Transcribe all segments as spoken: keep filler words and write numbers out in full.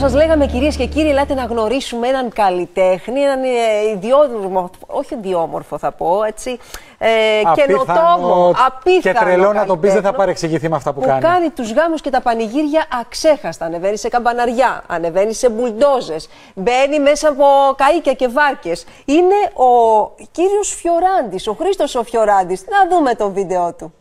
σας λέγαμε, κυρίες και κύριοι, ελάτε να γνωρίσουμε έναν καλλιτέχνη, έναν ιδιόμορφο, όχι ιδιόμορφο θα πω, έτσι, ε, καινοτόμο, απίθανο. Και τρελό να τον πεις, δεν θα παρεξηγηθεί με αυτά που, που κάνει. Που κάνει τους γάμους και τα πανηγύρια αξέχαστα. Ανεβαίνει σε καμπαναριά, ανεβαίνει σε μπουλντόζες, μπαίνει μέσα από καΐκια και βάρκες. Είναι ο κύριος Φιωράντης, ο Χρήστος ο Φιωράντης. Να δούμε το βίντεο του.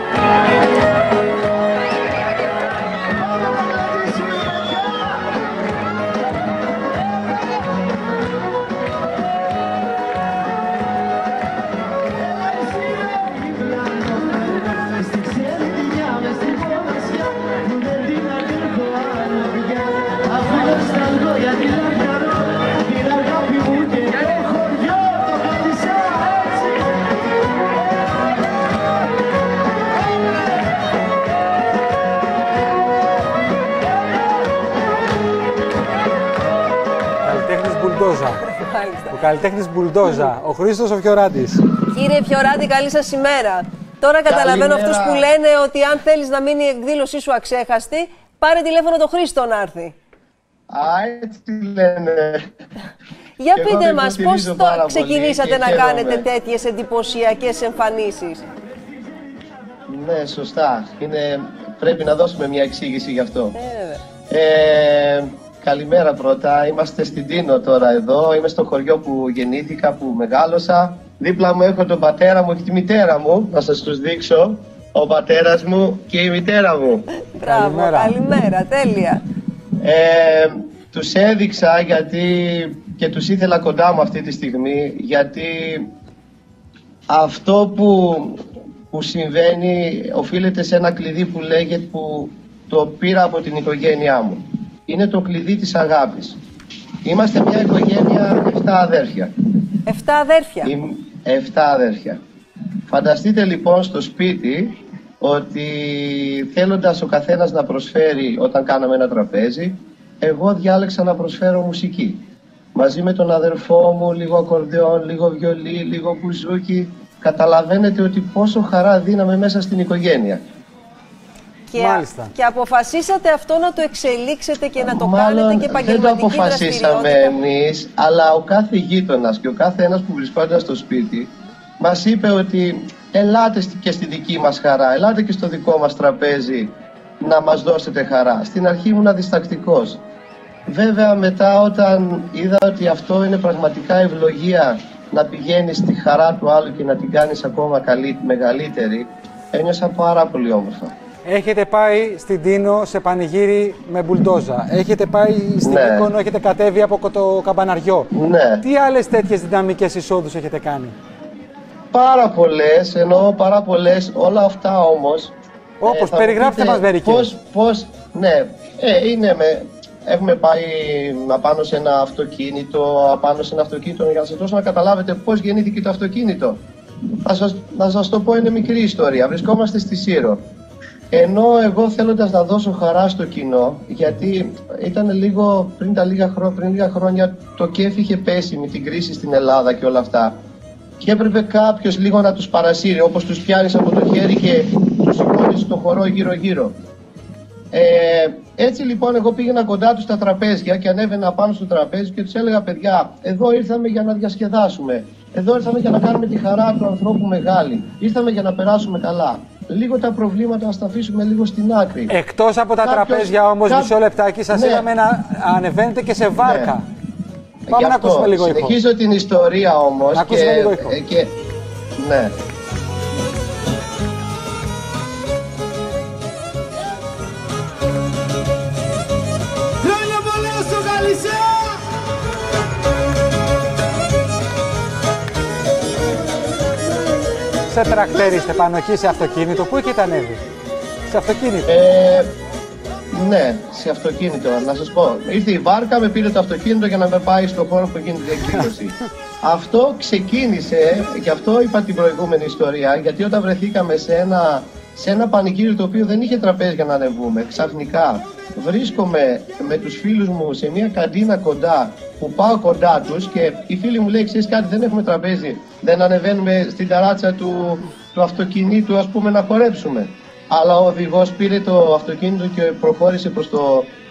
Ο καλλιτέχνης Μπουλντόζα, ο Χρήστος ο Φιωράντης. Κύριε Φιωράντη, καλή σας ημέρα. Τώρα καταλαβαίνω αυτούς που λένε ότι αν θέλεις να μείνει η εκδήλωσή σου αξέχαστη, πάρε τηλέφωνο το Χρήστο να έρθει. Α, έτσι λένε. Για πείτε μας, πώς το ξεκινήσατε να κάνετε τέτοιες εντυπωσιακές εμφανίσεις? Ναι, σωστά. Είναι... Πρέπει να δώσουμε μια εξήγηση γι' αυτό. Ε, ε, καλημέρα πρώτα. Είμαστε στην Τίνο τώρα εδώ. Είμαι στο χωριό που γεννήθηκα, που μεγάλωσα. Δίπλα μου έχω τον πατέρα μου και τη μητέρα μου. Να σας τους δείξω. Ο πατέρας μου και η μητέρα μου. Μπράβο, καλημέρα. καλημέρα, τέλεια. Ε, τους έδειξα γιατί και τους ήθελα κοντά μου αυτή τη στιγμή, γιατί αυτό που, που συμβαίνει οφείλεται σε ένα κλειδί που λέγεται, που το πήρα από την οικογένειά μου. Είναι το κλειδί της αγάπης. Είμαστε μια οικογένεια εφτά αδέρφια. Εφτά αδέρφια. Εφτά αδέρφια. Φανταστείτε λοιπόν στο σπίτι ότι θέλοντας ο καθένας να προσφέρει όταν κάναμε ένα τραπέζι, εγώ διάλεξα να προσφέρω μουσική. Μαζί με τον αδερφό μου, λίγο ακορντεόν, λίγο βιολί, λίγο μπουζούκι. Καταλαβαίνετε ότι πόσο χαρά δίναμε μέσα στην οικογένεια. Και, Μάλιστα. και αποφασίσατε αυτό να το εξελίξετε και να το Μάλλον κάνετε και επαγγελματική δραστηριότητα. Δεν το αποφασίσαμε εμείς, αλλά ο κάθε γείτονας και ο κάθε ένας που βρισκόταν στο σπίτι μας είπε ότι ελάτε και στη δική μας χαρά, ελάτε και στο δικό μας τραπέζι να μας δώσετε χαρά. Στην αρχή ήμουν αδιστακτικός. Βέβαια μετά όταν είδα ότι αυτό είναι πραγματικά ευλογία, να πηγαίνεις στη χαρά του άλλου και να την κάνεις ακόμα καλή, μεγαλύτερη, ένιωσα πάρα πολύ όμορφα. Έχετε πάει στην Τίνο σε πανηγύρι με μπουλντόζα. Έχετε πάει στην ναι. Μύκονο, έχετε κατέβει από το καμπαναριό. Ναι. Τι άλλες τέτοιες δυναμικές εισόδους έχετε κάνει? Πάρα πολλές, εννοώ πάρα πολλές. Όλα αυτά όμως... Όπως, ε, περιγράψτε μας μερικές. Πώς, πώς, ναι, ε, είναι με... Έχουμε πάει απάνω σε ένα αυτοκίνητο, απάνω σε ένα αυτοκίνητο για να σας δώσω να καταλάβετε πώς γεννήθηκε το αυτοκίνητο. Θα σας, να σας το πω, είναι μικρή ιστορία. Βρισκόμαστε στη Σύρο. Ενώ εγώ θέλοντας να δώσω χαρά στο κοινό, γιατί ήταν λίγο πριν, τα λίγα, χρό, πριν λίγα χρόνια το κέφι είχε πέσει με την κρίση στην Ελλάδα και όλα αυτά. Και έπρεπε κάποιος λίγο να τους παρασύρει, όπως τους πιάνεις από το χέρι και τους σηκώνεις στο χορό γύρω-γύρω. Ε, έτσι λοιπόν εγώ πήγαινα κοντά τους στα τραπέζια και ανέβαινα πάνω στο τραπέζι και τους έλεγα, παιδιά, εδώ ήρθαμε για να διασκεδάσουμε. Εδώ ήρθαμε για να κάνουμε τη χαρά του ανθρώπου μεγάλη. Ήρθαμε για να περάσουμε καλά. Λίγο τα προβλήματα να τα αφήσουμε λίγο στην άκρη. Εκτός από τα Κάποιος, τραπέζια όμως, κά... μισό λεπτάκι, σας ναι. είδαμε να ανεβαίνετε και σε βάρκα. Ναι. Πάμε να ακούσουμε λίγο ήχο. Συνεχίζω την ιστορία όμως. Να ακούσουμε και, λίγο ήχο. Και, ναι. Χρόνια πολλά στο Γαλισέα! Σε τρακτέρι είστε πάνω εκεί, σε αυτοκίνητο, πού έχετε ανέβει? Σε αυτοκίνητο. Ε, ναι, σε αυτοκίνητο, να σας πω. Ήρθε η βάρκα, με πήρε το αυτοκίνητο για να με πάει στον χώρο που γίνεται η εκδήλωση. Αυτό ξεκίνησε, και αυτό είπα την προηγούμενη ιστορία, γιατί όταν βρεθήκαμε σε ένα, σε ένα πανηγύρι το οποίο δεν είχε τραπέζι για να ανεβούμε, ξαφνικά βρίσκομαι με τους φίλους μου σε μια καντίνα κοντά, που πάω κοντά τους και οι φίλοι μου λέει, ξέρεις κάτι, δεν έχουμε τραπέζι, δεν ανεβαίνουμε στην ταράτσα του, του αυτοκινήτου, ας πούμε, να χορέψουμε. Αλλά ο οδηγός πήρε το αυτοκίνητο και προχώρησε προς το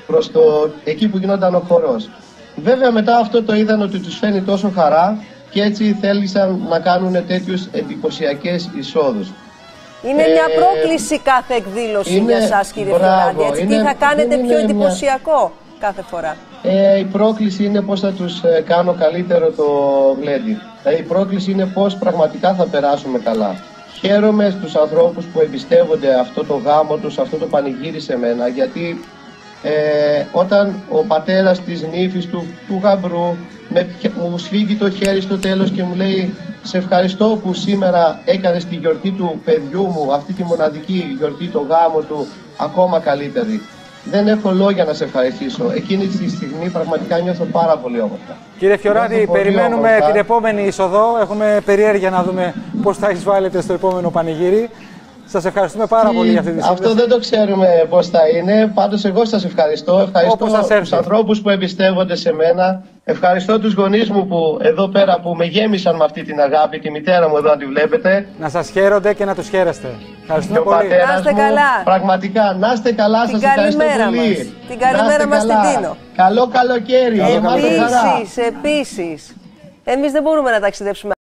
προς το, εκεί που γινόταν ο χορός. Βέβαια μετά αυτό το είδαν ότι τους φαίνει τόσο χαρά και έτσι θέλησαν να κάνουν τέτοιους εντυπωσιακές εισόδους. Είναι ε, μια πρόκληση κάθε εκδήλωση είναι, για σας, κύριε Φιωράντη, έτσι, είναι, τι θα κάνετε πιο εντυπωσιακό μια... κάθε φορά. Ε, η πρόκληση είναι πώς θα τους ε, κάνω καλύτερο το γλέντι. Ε, η πρόκληση είναι πώς πραγματικά θα περάσουμε καλά. Χαίρομαι στους ανθρώπους που εμπιστεύονται αυτό το γάμο τους, αυτό το πανηγύρι σε μένα, γιατί ε, όταν ο πατέρας της νύφης του, του γαμπρού με, μου σφίγγει το χέρι στο τέλος και μου λέει «Σε ευχαριστώ που σήμερα έκανες τη γιορτή του παιδιού μου, αυτή τη μοναδική γιορτή, το γάμο του, ακόμα καλύτερη». Δεν έχω λόγια να σε ευχαριστήσω. Εκείνη τη στιγμή πραγματικά νιώθω πάρα πολύ όμορφα. Κύριε Φιωράντη, περιμένουμε όμορφα την επόμενη είσοδο. Έχουμε περιέργεια να δούμε πώς θα εισβάλλετε στο επόμενο πανηγύρι. Σας ευχαριστούμε πάρα Τι... πολύ για αυτή τη σύμβαση. Αυτό δεν το ξέρουμε πώς θα είναι. Πάντως εγώ σας ευχαριστώ. Ευχαριστώ τους ανθρώπους που εμπιστεύονται σε μένα. Ευχαριστώ τους γονείς μου που εδώ πέρα που με γέμισαν με αυτή την αγάπη. Τη μητέρα μου εδώ αν τη βλέπετε. Να σας χαίρονται και να τους χαίρεστε. Ευχαριστούμε και πολύ. Να είστε καλά. Πραγματικά, να είστε καλά. Σας ευχαριστώ πολύ. Την καλημέρα μας στην Τίνο. Καλό καλοκαίρι. Επίσης, επίσης. Εμείς δεν μπορούμε να ταξιδέψουμε